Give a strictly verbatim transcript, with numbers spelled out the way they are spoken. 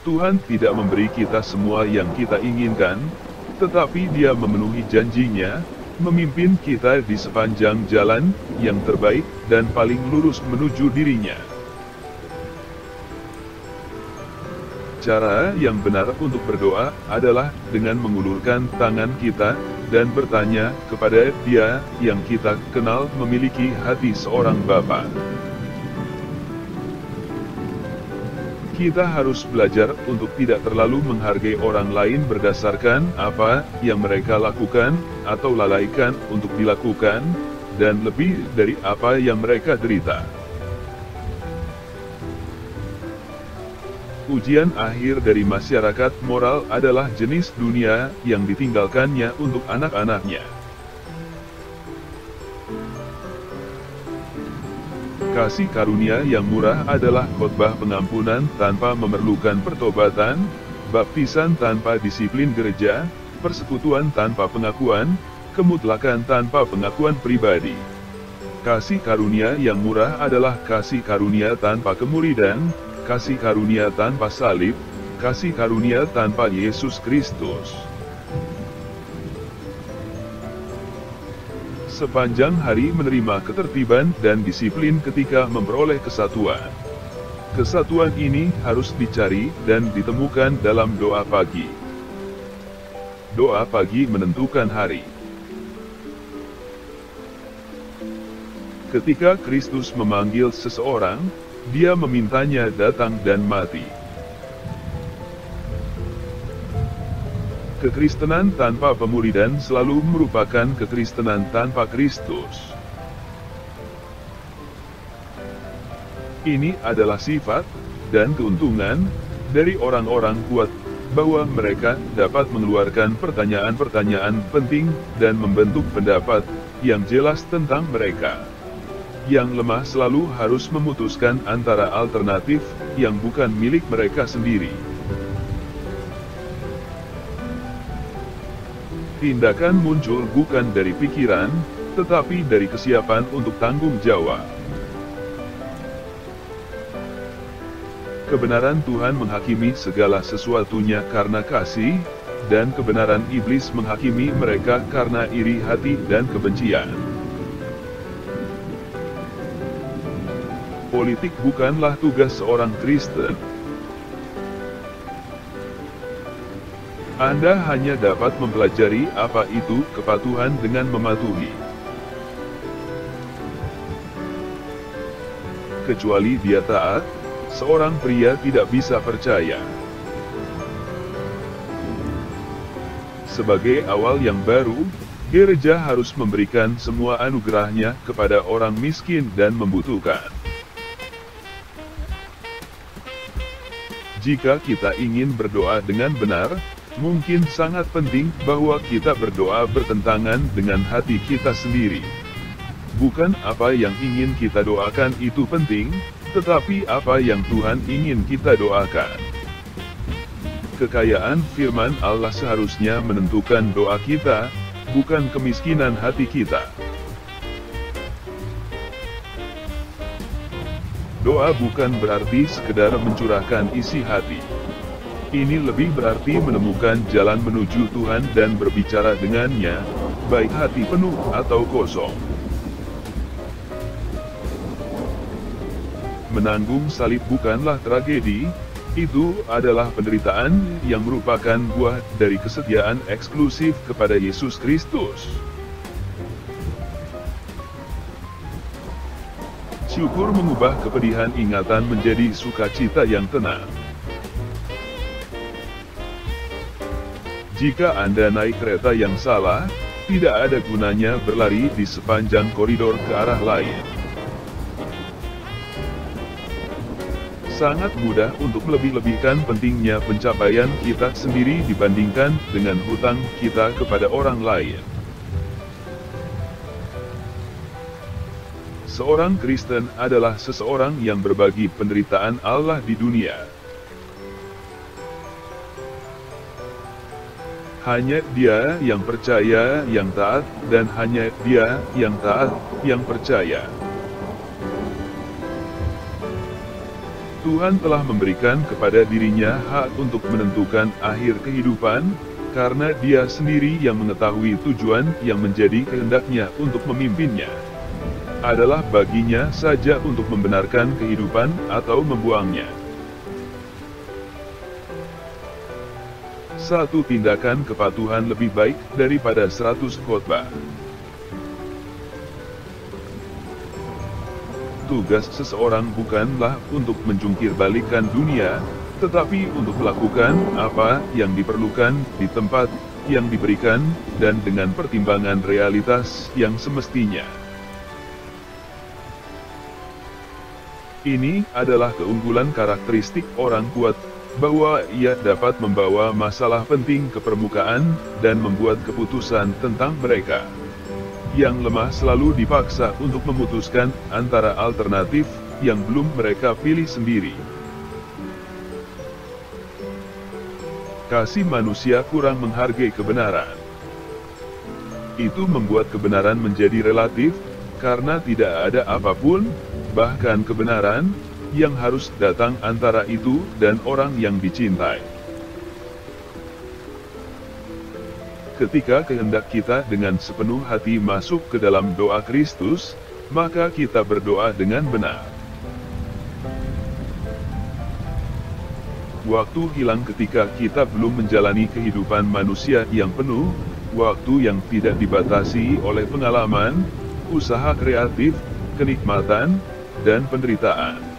Tuhan tidak memberi kita semua yang kita inginkan, tetapi Dia memenuhi janjinya, memimpin kita di sepanjang jalan yang terbaik dan paling lurus menuju dirinya. Cara yang benar untuk berdoa adalah dengan mengulurkan tangan kita dan bertanya kepada Dia yang kita kenal memiliki hati seorang Bapa. Kita harus belajar untuk tidak terlalu menghargai orang lain berdasarkan apa yang mereka lakukan atau lalaikan untuk dilakukan, dan lebih dari apa yang mereka derita. Ujian akhir dari masyarakat moral adalah jenis dunia yang ditinggalkannya untuk anak-anaknya. Kasih karunia yang murah adalah khotbah pengampunan tanpa memerlukan pertobatan, baptisan tanpa disiplin gereja, persekutuan tanpa pengakuan, kemutlakan tanpa pengakuan pribadi. Kasih karunia yang murah adalah kasih karunia tanpa kemuridan, kasih karunia tanpa salib, kasih karunia tanpa Yesus Kristus. Sepanjang hari menerima ketertiban dan disiplin ketika memperoleh kesatuan. Kesatuan ini harus dicari dan ditemukan dalam doa pagi. Doa pagi menentukan hari. Ketika Kristus memanggil seseorang, Dia memintanya datang dan mati. Kekristenan tanpa pemuridan selalu merupakan kekristenan tanpa Kristus. Ini adalah sifat dan keuntungan dari orang-orang kuat, bahwa mereka dapat mengeluarkan pertanyaan-pertanyaan penting dan membentuk pendapat yang jelas tentang mereka. Yang lemah selalu harus memutuskan antara alternatif yang bukan milik mereka sendiri. Tindakan muncul bukan dari pikiran, tetapi dari kesiapan untuk tanggung jawab. Kebenaran Tuhan menghakimi segala sesuatunya karena kasih, dan kebenaran iblis menghakimi mereka karena iri hati dan kebencian. Politik bukanlah tugas seorang Kristen. Anda hanya dapat mempelajari apa itu kepatuhan dengan mematuhi. Kecuali dia taat, seorang pria tidak bisa percaya. Sebagai awal yang baru, gereja harus memberikan semua anugerahnya kepada orang miskin dan membutuhkan. Jika kita ingin berdoa dengan benar, mungkin sangat penting bahwa kita berdoa bertentangan dengan hati kita sendiri. Bukan apa yang ingin kita doakan itu penting, tetapi apa yang Tuhan ingin kita doakan. Kekayaan firman Allah seharusnya menentukan doa kita, bukan kemiskinan hati kita. Doa bukan berarti sekedar mencurahkan isi hati. Ini lebih berarti menemukan jalan menuju Tuhan dan berbicara dengannya, baik hati penuh atau kosong. Menanggung salib bukanlah tragedi, itu adalah penderitaan yang merupakan buah dari kesetiaan eksklusif kepada Yesus Kristus. Syukur mengubah kepedihan ingatan menjadi sukacita yang tenang. Jika Anda naik kereta yang salah, tidak ada gunanya berlari di sepanjang koridor ke arah lain. Sangat mudah untuk melebih-lebihkan pentingnya pencapaian kita sendiri dibandingkan dengan hutang kita kepada orang lain. Seorang Kristen adalah seseorang yang berbagi penderitaan Allah di dunia. Hanya Dia yang percaya, yang taat, dan hanya Dia yang taat, yang percaya. Tuhan telah memberikan kepada dirinya hak untuk menentukan akhir kehidupan, karena Dia sendiri yang mengetahui tujuan yang menjadi kehendaknya untuk memimpinnya. Adalah baginya saja untuk membenarkan kehidupan atau membuangnya. Satu tindakan kepatuhan lebih baik daripada seratus khotbah. Tugas seseorang bukanlah untuk menjungkir balikan dunia, tetapi untuk melakukan apa yang diperlukan di tempat yang diberikan, dan dengan pertimbangan realitas yang semestinya. Ini adalah keunggulan karakteristik orang kuat, bahwa ia dapat membawa masalah penting ke permukaan, dan membuat keputusan tentang mereka. Yang lemah selalu dipaksa untuk memutuskan antara alternatif yang belum mereka pilih sendiri. Kasih manusia kurang menghargai kebenaran. Itu membuat kebenaran menjadi relatif, karena tidak ada apapun, bahkan kebenaran, yang harus datang antara itu dan orang yang dicintai. Ketika kehendak kita dengan sepenuh hati masuk ke dalam doa Kristus, maka kita berdoa dengan benar. Waktu hilang ketika kita belum menjalani kehidupan manusia yang penuh, waktu yang tidak dibatasi oleh pengalaman, usaha kreatif, kenikmatan, dan penderitaan.